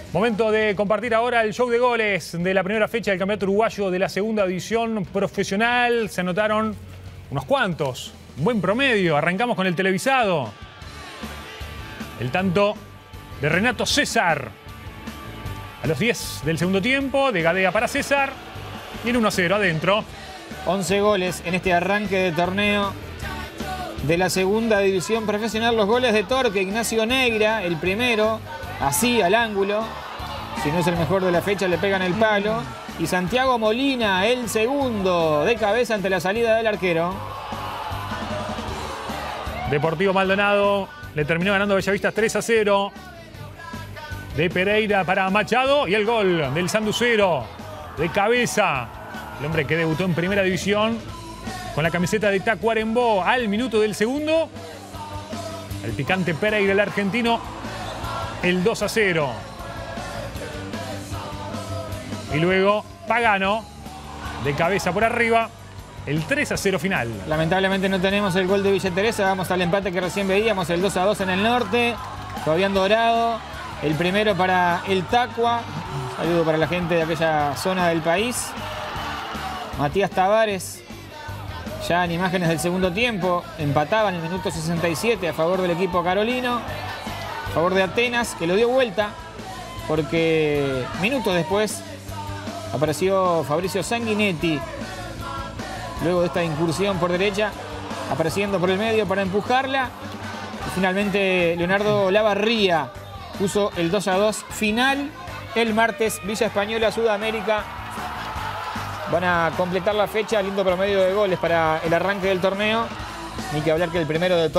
Momento de compartir ahora el show de goles de la primera fecha del Campeonato Uruguayo de la Segunda División Profesional. Se anotaron unos cuantos, un buen promedio. Arrancamos con el televisado. El tanto de Renato César. A los 10 del segundo tiempo, de Gadea para César. Y el 1-0 adentro. 11 goles en este arranque de torneo de la Segunda División Profesional. Los goles de Torque, Ignacio Negra, el primero, así al ángulo. Si no es el mejor de la fecha, le pegan el palo. Y Santiago Molina, el segundo, de cabeza ante la salida del arquero. Deportivo Maldonado le terminó ganando Bellavista 3-0. De Pereira para Machado y el gol del Sanducero de cabeza. El hombre que debutó en Primera División con la camiseta de Tacuarembó al minuto del segundo. El picante Pereira, el argentino, el 2-0. Y luego Pagano de cabeza por arriba, el 3-0 final. Lamentablemente no tenemos el gol de Villa Teresa. Vamos al empate que recién veíamos, el 2-2 en el norte. Fabián Dorado, el primero para el Tacua. Saludo para la gente de aquella zona del país. Matías Tavares, ya en imágenes del segundo tiempo, empataban en el minuto 67 a favor del equipo carolino, a favor de Atenas, que lo dio vuelta, porque minutos después apareció Fabricio Sanguinetti, luego de esta incursión por derecha, apareciendo por el medio para empujarla, y finalmente Leonardo Lavarría puso el 2-2 final. El martes, Villa Española, Sudamérica, van a completar la fecha. Lindo promedio de goles para el arranque del torneo. Ni que hablar que el primero de